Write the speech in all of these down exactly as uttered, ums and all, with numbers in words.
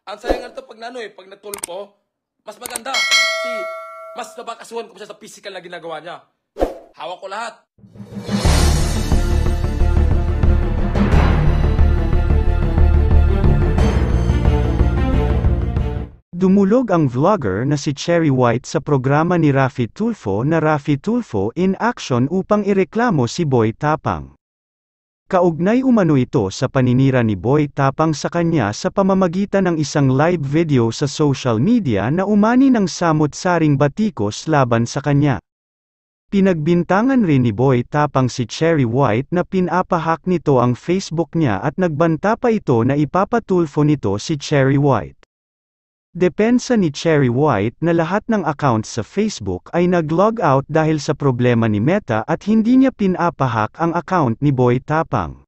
Ang sayang nga ito pag nano eh, pag natulpo, mas maganda. Kasi mas nabakasuhan ko siya sa physical na ginagawa niya. Hawak ko lahat. Dumulog ang vlogger na si Cherry White sa programa ni Raffy Tulfo na Raffy Tulfo in Action upang ireklamo si Boy Tapang. Kaugnay umano ito sa paninira ni Boy Tapang sa kanya sa pamamagitan ng isang live video sa social media na umani ng samot-saring batikos laban sa kanya. Pinagbintangan rin ni Boy Tapang si Cherry White na pinapahak nito ang Facebook niya at nagbanta pa ito na ipapatulfo nito si Cherry White. Depensa ni Cherry White na lahat ng accounts sa Facebook ay nag-log out dahil sa problema ni Meta at hindi niya pinapahak ang account ni Boy Tapang.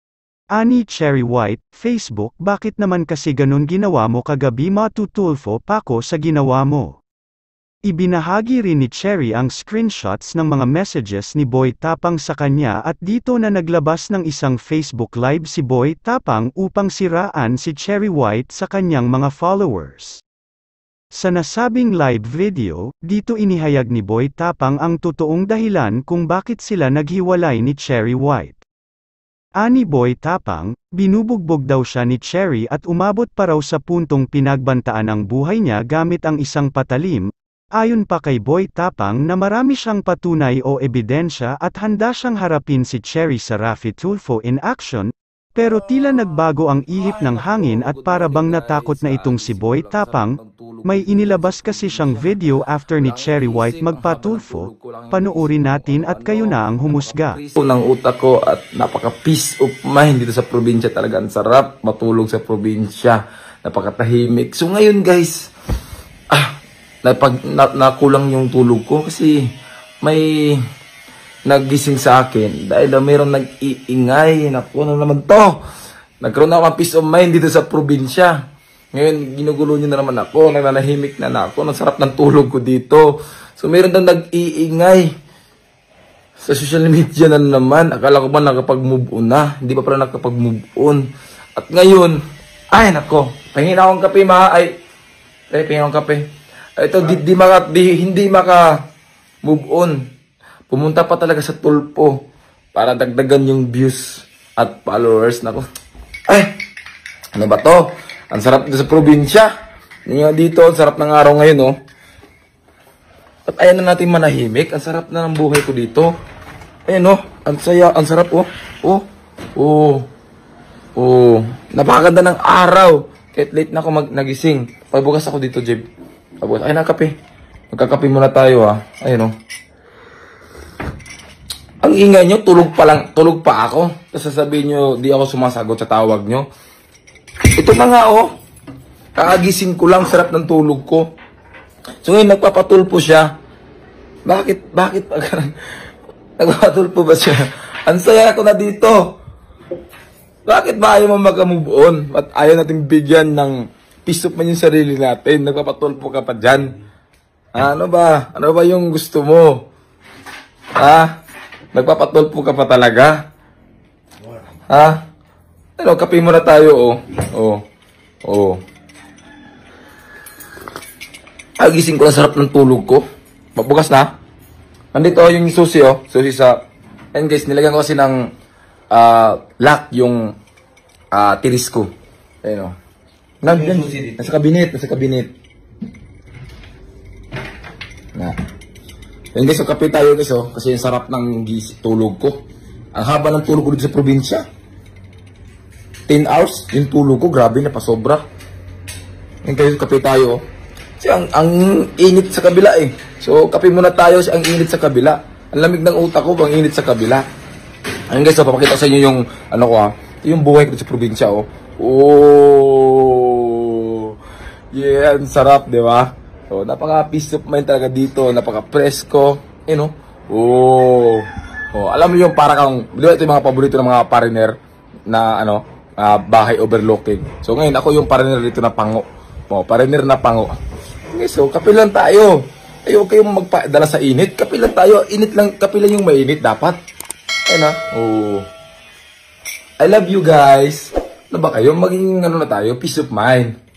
Ani Cherry White, Facebook, bakit naman kasi ganun ginawa mo kagabi, matutulfo pa ko sa ginawa mo? Ibinahagi rin ni Cherry ang screenshots ng mga messages ni Boy Tapang sa kanya at dito na naglabas ng isang Facebook Live si Boy Tapang upang siraan si Cherry White sa kanyang mga followers. Sa nasabing live video, dito inihayag ni Boy Tapang ang totoong dahilan kung bakit sila naghiwalay ni Cherry White. Ani Boy Tapang, binubugbog daw siya ni Cherry at umabot pa raw sa puntong pinagbantaan ang buhay niya gamit ang isang patalim. Ayon pa kay Boy Tapang na marami siyang patunay o ebidensya at handa siyang harapin si Cherry sa Raffy Tulfo in Action, pero tila nagbago ang ihip ng hangin at para bang natakot na itong si Boy Tapang. May inilabas kasi siyang video after ni Cherry White magpatulfo, panuorin natin at kayo na ang humusga. Unang utak ko at napaka peace of mind dito sa probinsya, talaga ang sarap matulog sa probinsya, napakatahimik. So ngayon guys, ah, Napag, na, nakulang yung tulog ko kasi may naggising sa akin dahil na mayroong nag-iingay. Naku, ano naman to? Nagkaroon ako ng peace of mind dito sa probinsya. Ngayon, ginugulo nyo na naman ako. Nananahimik na na ako. Ang sarap ng tulog ko dito. So, mayroon daw nag-iingay sa social media na naman. Akala ko ba nakapag-move on na? Hindi pa pala nakapag-move on. At ngayon, ay nako, pahingin akong kape, ma. Ay, ay pahingin akong kape. Ito, di, di maka, di, hindi maka move on. Pumunta pa talaga sa Tulfo para dagdagan yung views at followers. Nako. Ay, ano ba to? Ang sarap dito sa probinsya. Nga dito, ang sarap ng araw ngayon, oh. At ayan na natin manahimik. Ang sarap na ng buhay ko dito. Ayan, oh. Ang saya, ang sarap, oh. Oh, oh, oh. Napakaganda ng araw. Kahit late na ako mag nagising. Pagbukas ako dito, Jeb. Ay na, kape. Magkakape muna tayo, ha. Ayun, oh. Ang ingay nyo, tulog pa lang, tulog pa ako. Tapos sasabihin nyo, di ako sumasagot sa tawag nyo. Ito na nga, oh. Kakagising ko lang, sarap ng tulog ko. So ngayon, nagpapatulpo siya. Bakit, bakit? Nagpapatulpo ba siya? Ang saya ko na dito. Bakit ba ayaw mo mag-move on? At ayaw natin bigyan ng peace of mind yung sarili natin. Nagpapatulpo ka pa dyan. Ano ba? Ano ba yung gusto mo? Ha? Nagpapatulpo ka pa talaga? Ha? Ano, kape muna tayo, oh. Oh. Oh. Agising ko lang, sarap ng tulog ko. Magbukas na. Nandito yung susi, oh. Susi sa... And guys, nilagyan ko kasi ng uh, lock yung uh, tiris ko. Ayun, oh. Nandun, nasa kabinet, nasa kabinet. Na. Yan guys, so kape tayo guys, oh, kasi yung sarap ng tulog ko. Ang haba ng tulog ko dito sa probinsya. ten hours yung tulog ko, grabe na, pasobra. Yan guys, kape tayo, oh. Kasi ang, ang init sa kabila eh. So kape muna tayo, kasi ang init sa kabila. Ang lamig ng utak ko, ang init sa kabila. Yan guys, so papakita ko sa inyo yung, ano ko ha, yung buhay ko dito sa probinsya, oh. Oh, yeah, ang sarap, di ba? So, napaka-peace of mind talaga dito, napaka-presko, you know? Oh, oh, alam mo yung para kang, di ba ito yung mga paborito ng mga foreigner na, ano, uh, bahay overlooking. So, ngayon, ako yung foreigner dito na pango. Oh, foreigner na pango. Okay, so, kape lang tayo. Ayaw kayong magpadala sa init. Kape lang tayo. Init lang, kape lang yung mainit dapat. Ayun na. Oh. I love you guys. Ano ba kayo? Maging ano na tayo? Peace of mind.